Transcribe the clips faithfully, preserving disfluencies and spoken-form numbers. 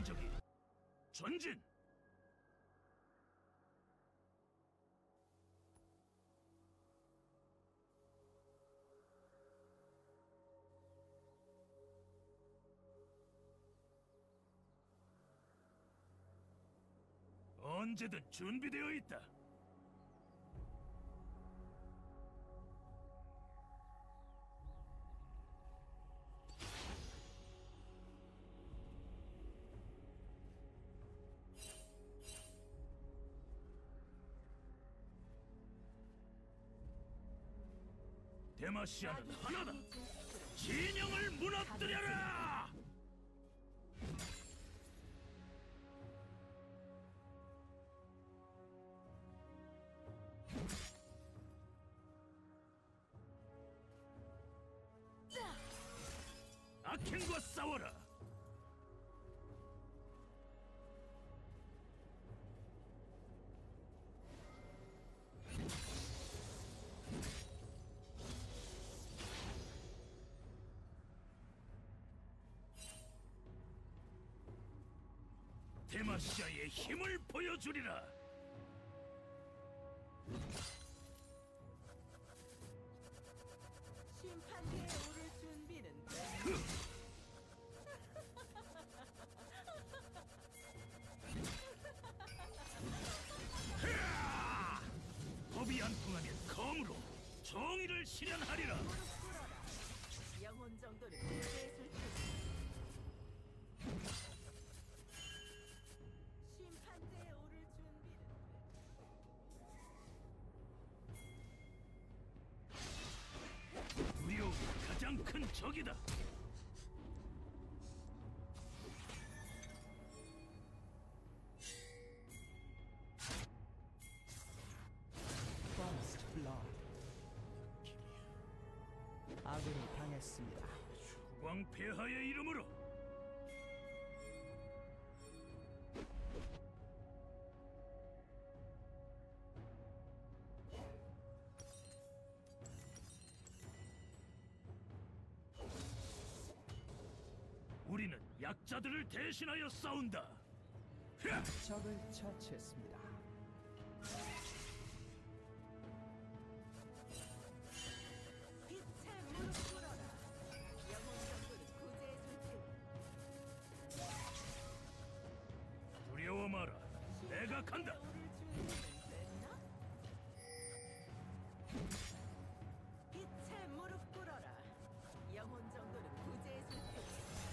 인적이 전진! 언제든 준비되어 있다. 데마시아는 하나다. 진영을 무너뜨려라! 아켄과 싸워라! 데마시아의 힘을 보여주리라! 심판대에 오를 준비는 돼. 흐아! 법이 안 통하면 검으로 정의를 실현하리라! 영혼 정도는 구제해줄 테니. 심판대에 오를 준비는 두려움이 가장 큰 적이다! First blood. 아군이 당했습니다. 왕폐하의 이름으로! 우리는 약자들을 대신하여 싸운다! 흐아! 적을 처치했습니다. 빛에 무릎 꿇어라. 영혼 정도는 구제해줄 테니. 두려워 마라! 내가 간다! 오를 준비는 됐나? 빛에 무릎 꿇어라. 영혼 정도는 구제해줄 테니.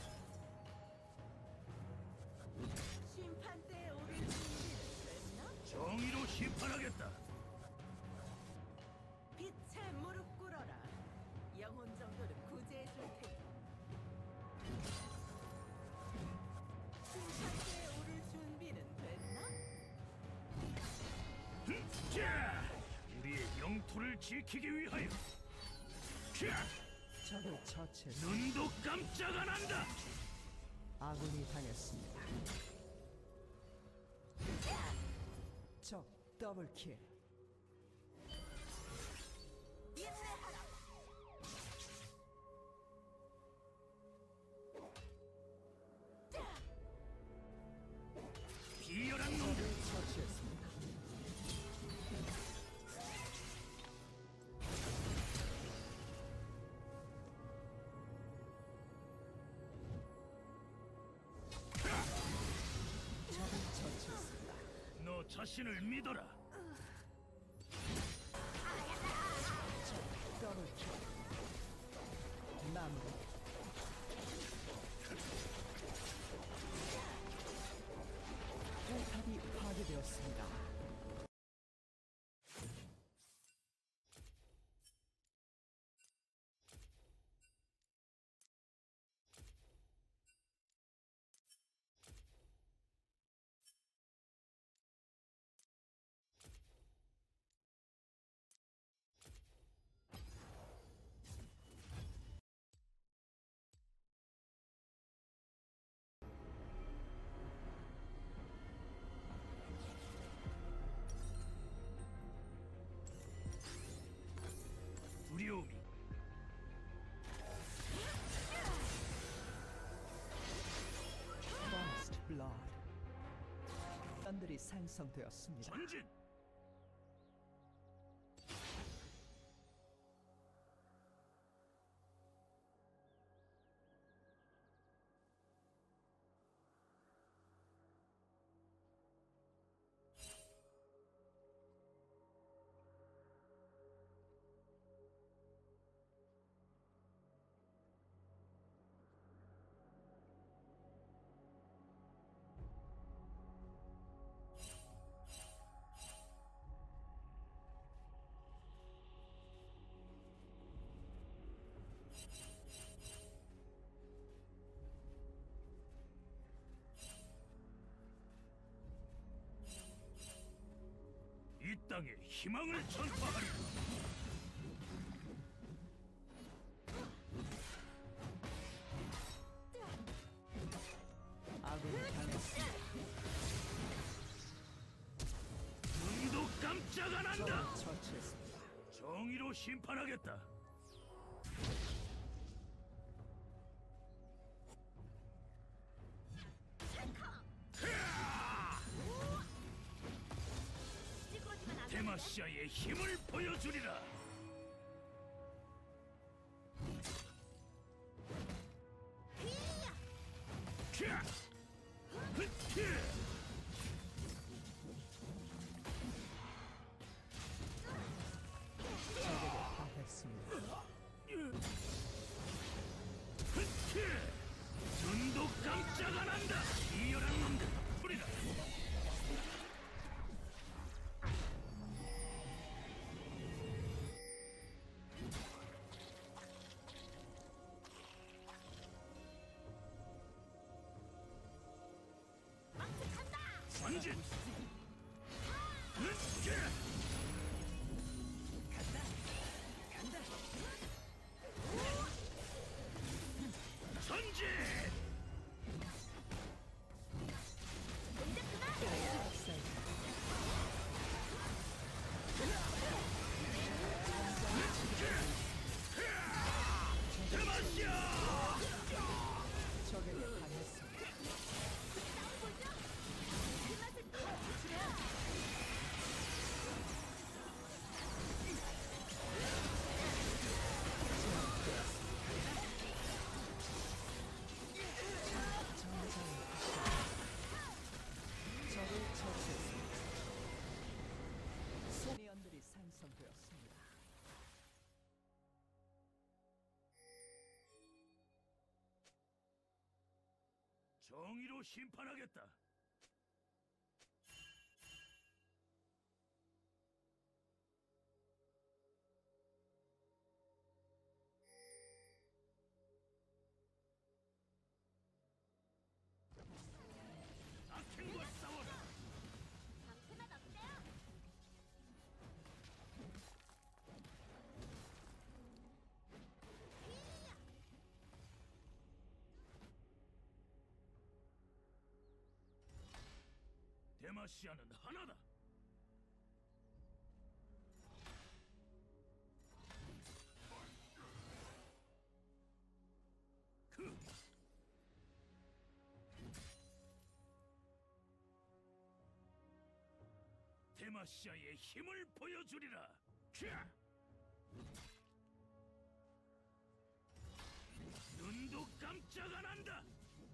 심판대에 오를 준비는 됐나? 정의로 심판하겠다! 빛에 무릎 꿇어라. 영혼 정도는 구제해줄 테니. 심판대에 오를 준비는 됐나? 자! 우리의 영토를 지키기 위하여! 자! 적을 처치했습니다. 눈도 깜짝 안 한다! 아군이 당했습니다. 적 더블킬. 인내하라. 비열한 놈들! 적을 처치했습니다. 적을 처치했습니다. 너 자신을 믿어라! 적 더블킬. 마무리. 포탑이 파괴되었습니다. 생성되었습니다. 전진. 이 땅에 희망을 전파하리라. 아군이 당했습니다. 눈도 깜짝 안 한다. 적을 처치했습니다. 정의로 심판하겠다. 데마시아의 힘을 보여주리라. 캬! 흐트! 적에게 당했습니다. 흐트! 눈도 깜짝 안 한다. 이열한 놈들 뿌리라. 전진! 흐트! 전진! 데마시아! 적에게 당했습니다. 적을 처치했습니다. 소미언들이 생성되었습니다. 정의로 심판하겠다. 악행과 싸워라. 데마시아는 하나다. 그 데마시아의 힘을 보여주리라. 캬! 눈도 깜짝 안 한다.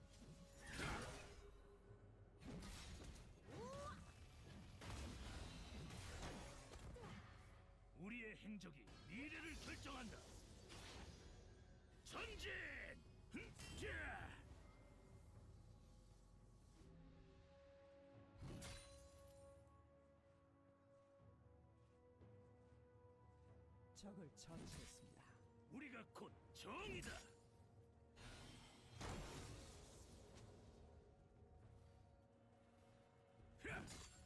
우리의 행적이 미래를 결정한다. 전진! 흠! 적을 처치했습니다. 우리가 곧 정이다. 야!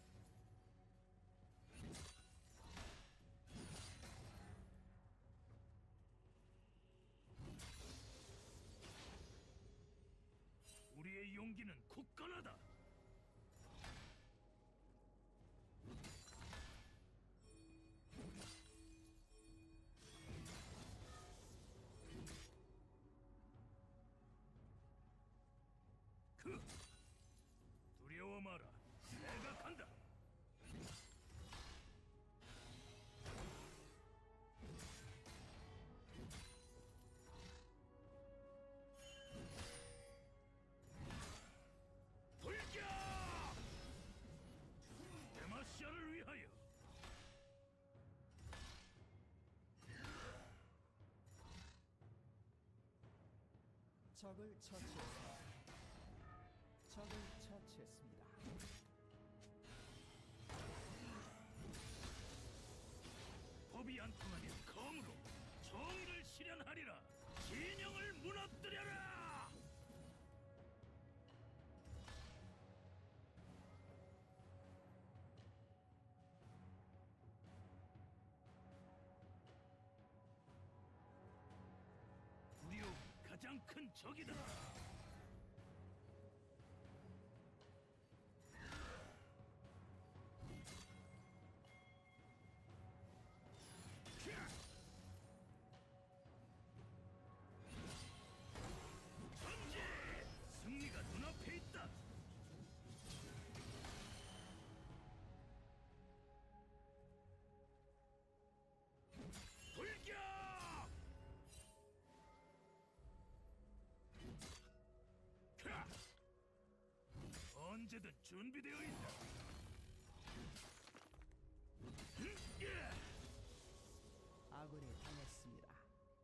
우리의 용기는 굳건하다. 그 두려워 마라. 내가 간다. 적을 처치했습니다. 적을 처치했습니다. 법이 안 통하면 검으로 정의를 실현하리라. 진영을 무너뜨려라. 두려움이 가장 큰 적이다. 전진! 승리가 눈앞에 있다. 돌격! 캬! 언제든 준비되어 있다. 흠, 예! 아군이 당했습니다.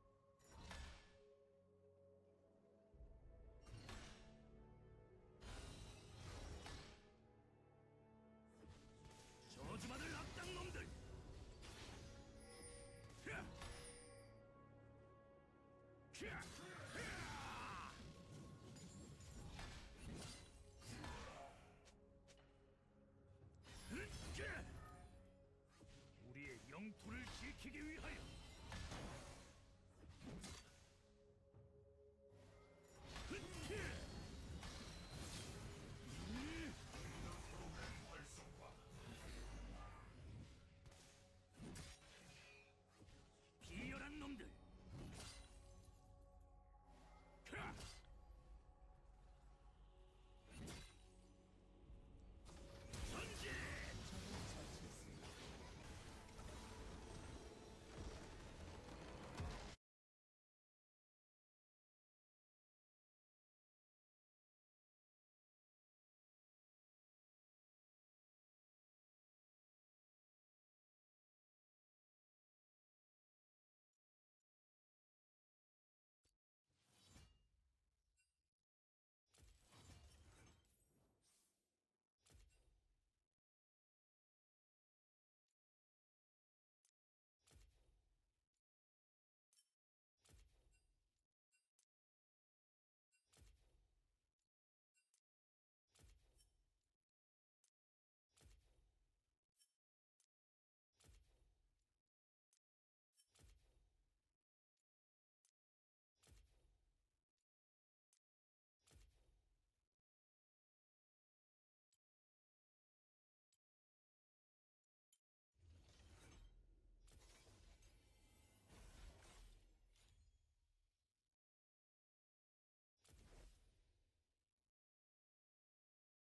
저주받을 악당놈들! 캬! 캬! 캬! 흠, 캬! 우리의 영토를 지키기 위하여